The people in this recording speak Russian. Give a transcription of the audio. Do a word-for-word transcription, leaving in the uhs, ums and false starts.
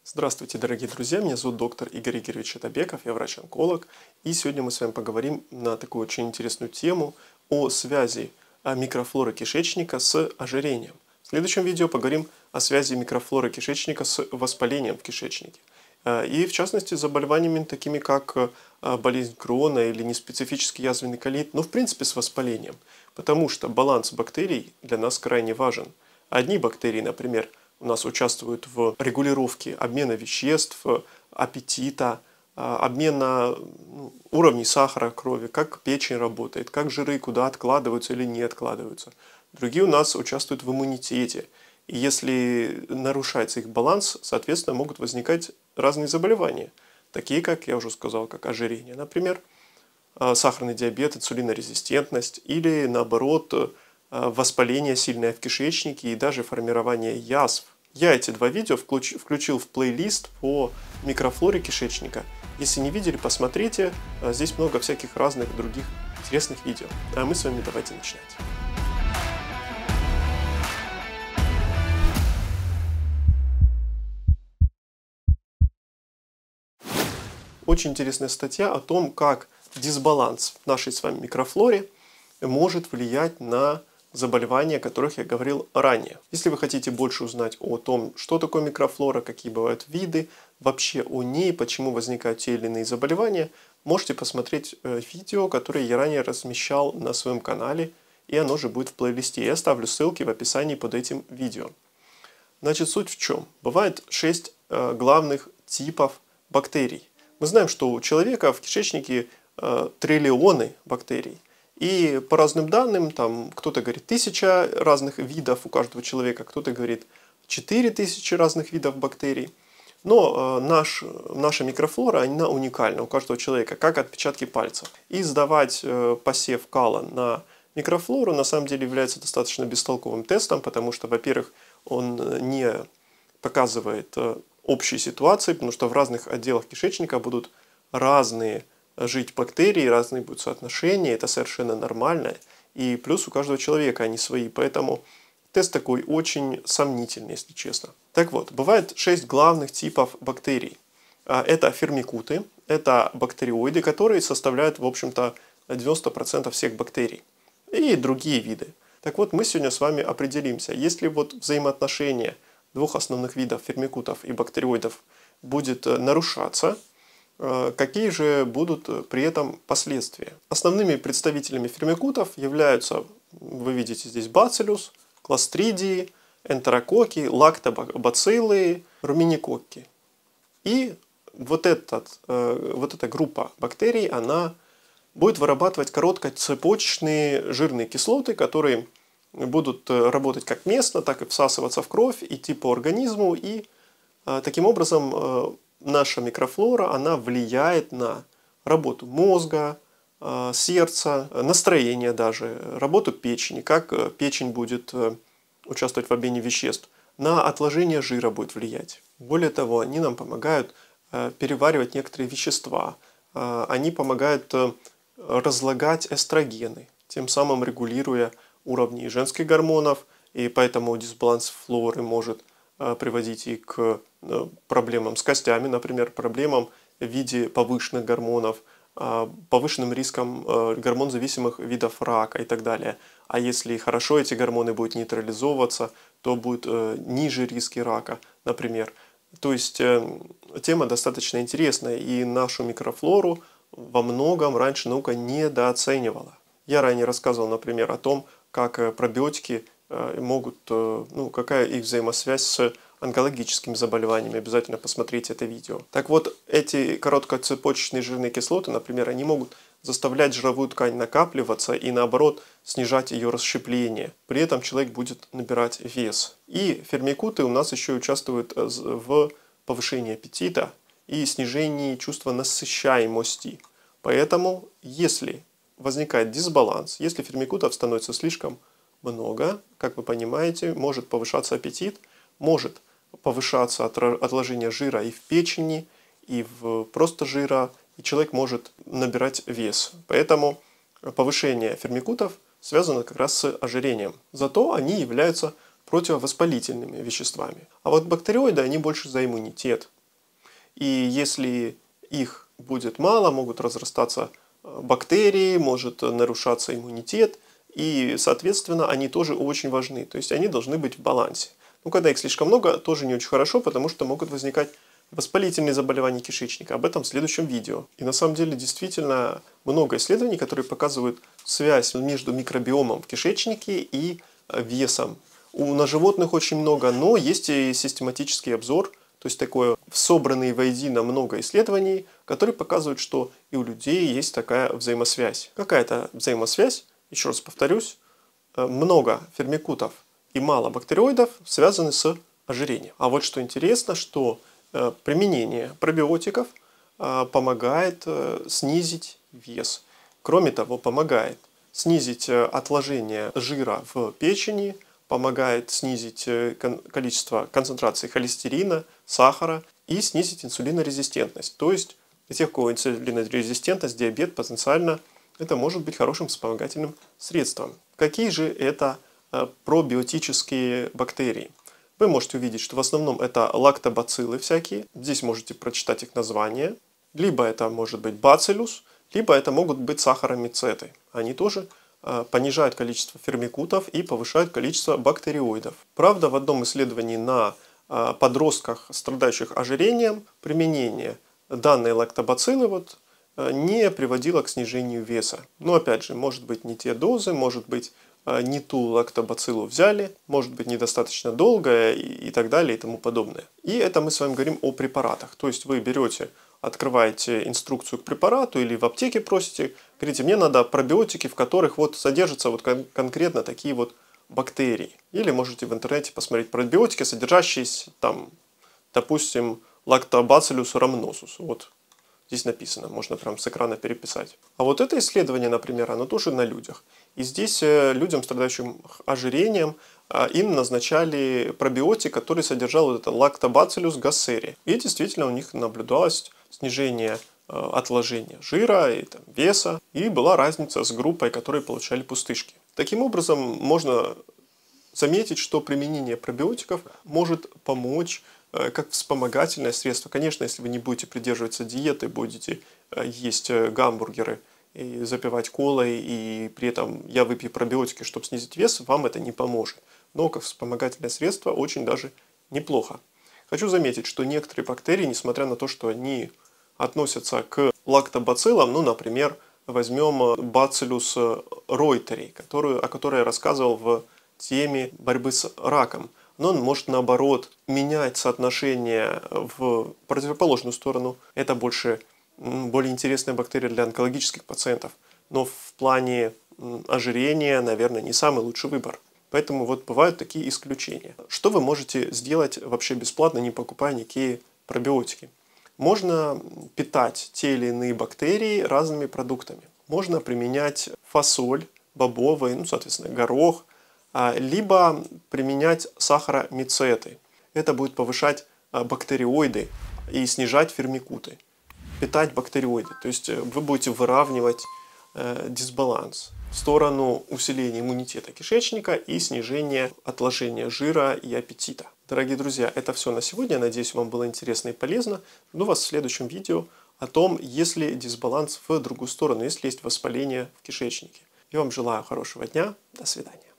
Здравствуйте, дорогие друзья, меня зовут доктор Игорь Игоревич Атабеков, я врач-онколог, и сегодня мы с вами поговорим на такую очень интересную тему о связи микрофлоры кишечника с ожирением. В следующем видео поговорим о связи микрофлоры кишечника с воспалением в кишечнике. И в частности с заболеваниями такими как болезнь Крона или неспецифический язвенный колит, но в принципе с воспалением, потому что баланс бактерий для нас крайне важен. Одни бактерии, например, у нас участвуют в регулировке обмена веществ, аппетита, обмена уровней сахара в крови, как печень работает, как жиры куда откладываются или не откладываются. Другие у нас участвуют в иммунитете. И если нарушается их баланс, соответственно, могут возникать разные заболевания, такие, как я уже сказал, как ожирение, например, сахарный диабет, инсулинорезистентность или, наоборот, воспаление сильное в кишечнике и даже формирование язв. Я эти два видео включил в плейлист по микрофлоре кишечника. Если не видели, посмотрите. Здесь много всяких разных других интересных видео. А мы с вами давайте начинать. Очень интересная статья о том, как дисбаланс в нашей с вами микрофлоре может влиять на заболевания, о которых я говорил ранее. Если вы хотите больше узнать о том, что такое микрофлора, какие бывают виды, вообще о ней, почему возникают те или иные заболевания, можете посмотреть видео, которое я ранее размещал на своем канале, и оно же будет в плейлисте. Я оставлю ссылки в описании под этим видео. Значит, суть в чем? Бывает шесть э, главных типов бактерий. Мы знаем, что у человека в кишечнике э, триллионы бактерий. И по разным данным, там кто-то говорит тысяча разных видов у каждого человека, кто-то говорит четыре тысячи разных видов бактерий. Но э, наш, наша микрофлора, она уникальна у каждого человека, как отпечатки пальцев. И сдавать э, посев кала на микрофлору на самом деле является достаточно бестолковым тестом, потому что, во-первых, он не показывает э, общей ситуации, потому что в разных отделах кишечника будут разные жить бактерии, разные будут соотношения, это совершенно нормально. И плюс у каждого человека они свои, поэтому тест такой очень сомнительный, если честно. Так вот, бывает шесть главных типов бактерий. Это фермикуты, это бактериоиды, которые составляют, в общем-то, девяносто процентов всех бактерий. И другие виды. Так вот, мы сегодня с вами определимся, если вот взаимоотношение двух основных видов фермикутов и бактериоидов будет нарушаться, какие же будут при этом последствия. Основными представителями фермикутов являются, вы видите здесь, бациллус, кластридии, энтерококки, лактобациллы, руминококки. И вот, этот, вот эта группа бактерий, она будет вырабатывать короткоцепочечные жирные кислоты, которые будут работать как местно, так и всасываться в кровь, идти по организму, и таким образом наша микрофлора, она влияет на работу мозга, сердца, настроение даже, работу печени, как печень будет участвовать в обмене веществ, на отложение жира будет влиять. Более того, они нам помогают переваривать некоторые вещества, они помогают разлагать эстрогены, тем самым регулируя уровни женских гормонов, и поэтому дисбаланс флоры может приводить и к проблемам с костями, например, проблемам в виде повышенных гормонов, повышенным риском гормон-зависимых видов рака и так далее. А если хорошо эти гормоны будут нейтрализовываться, то будут ниже риски рака, например. То есть тема достаточно интересная, и нашу микрофлору во многом раньше наука недооценивала. Я ранее рассказывал, например, о том, как пробиотики могут, ну, какая их взаимосвязь с онкологическими заболеваниями. Обязательно посмотрите это видео. Так вот, эти короткоцепочечные жирные кислоты, например, они могут заставлять жировую ткань накапливаться и, наоборот, снижать ее расщепление. При этом человек будет набирать вес. И фермикуты у нас еще участвуют в повышении аппетита и снижении чувства насыщаемости. Поэтому, если возникает дисбаланс, если фермикутов становится слишком много, как вы понимаете, может повышаться аппетит, может повышаться отложение жира и в печени, и в просто жира, и человек может набирать вес. Поэтому повышение фермикутов связано как раз с ожирением. Зато они являются противовоспалительными веществами. А вот бактериоиды, они больше за иммунитет. И если их будет мало, могут разрастаться бактерии, может нарушаться иммунитет. И, соответственно, они тоже очень важны. То есть они должны быть в балансе. Ну, когда их слишком много, тоже не очень хорошо, потому что могут возникать воспалительные заболевания кишечника. Об этом в следующем видео. И на самом деле действительно много исследований, которые показывают связь между микробиомом в кишечнике и весом. У, на животных очень много, но есть и систематический обзор, то есть такое собранные воедино много исследований, которые показывают, что и у людей есть такая взаимосвязь. Какая-то взаимосвязь, еще раз повторюсь, много фермикутов и мало бактериоидов связаны с ожирением. А вот что интересно, что применение пробиотиков помогает снизить вес. Кроме того, помогает снизить отложение жира в печени, помогает снизить количество концентрации холестерина, сахара и снизить инсулинорезистентность. То есть для тех, у кого инсулинорезистентность, диабет, потенциально это может быть хорошим вспомогательным средством. Какие же это пробиотические бактерии? Вы можете увидеть, что в основном это лактобациллы всякие. Здесь можете прочитать их название. Либо это может быть бациллус, либо это могут быть сахаромицеты. Они тоже э, понижают количество фермикутов и повышают количество бактериоидов. Правда, в одном исследовании на э, подростках, страдающих ожирением, применение данной лактобациллы вот, э, не приводило к снижению веса. Но опять же, может быть не те дозы, может быть не ту лактобациллу взяли, может быть недостаточно долго и, и так далее и тому подобное. И это мы с вами говорим о препаратах. То есть вы берете, открываете инструкцию к препарату или в аптеке просите, говорите, мне надо пробиотики, в которых вот содержатся вот кон- конкретно такие вот бактерии. Или можете в интернете посмотреть пробиотики, содержащиеся там, допустим, лактобациллус рамнозус. Вот здесь написано, можно прям с экрана переписать. А вот это исследование, например, оно тоже на людях. И здесь людям, страдающим ожирением, им назначали пробиотик, который содержал вот это лактобациллус гассери. И действительно у них наблюдалось снижение отложения жира и там, веса. И была разница с группой, которые получали пустышки. Таким образом, можно заметить, что применение пробиотиков может помочь как вспомогательное средство. Конечно, если вы не будете придерживаться диеты, будете есть гамбургеры и запивать колой, и при этом я выпью пробиотики, чтобы снизить вес, вам это не поможет. Но как вспомогательное средство очень даже неплохо. Хочу заметить, что некоторые бактерии, несмотря на то, что они относятся к лактобациллам, ну, например, возьмем Bacillus reuteri, которую, о которой я рассказывал в теме борьбы с раком. Но он может, наоборот, менять соотношение в противоположную сторону. Это больше, более интересная бактерия для онкологических пациентов. Но в плане ожирения, наверное, не самый лучший выбор. Поэтому вот бывают такие исключения. Что вы можете сделать вообще бесплатно, не покупая никакие пробиотики? Можно питать те или иные бактерии разными продуктами. Можно применять фасоль, бобовый, ну, соответственно, горох, либо применять сахаромицеты. Это будет повышать бактериоиды и снижать фермикуты. Питать бактериоиды. То есть вы будете выравнивать э, дисбаланс в сторону усиления иммунитета кишечника и снижения отложения жира и аппетита. Дорогие друзья, это все на сегодня. Надеюсь, вам было интересно и полезно. Жду вас в следующем видео о том, есть ли дисбаланс в другую сторону, если есть воспаление в кишечнике. Я вам желаю хорошего дня. До свидания.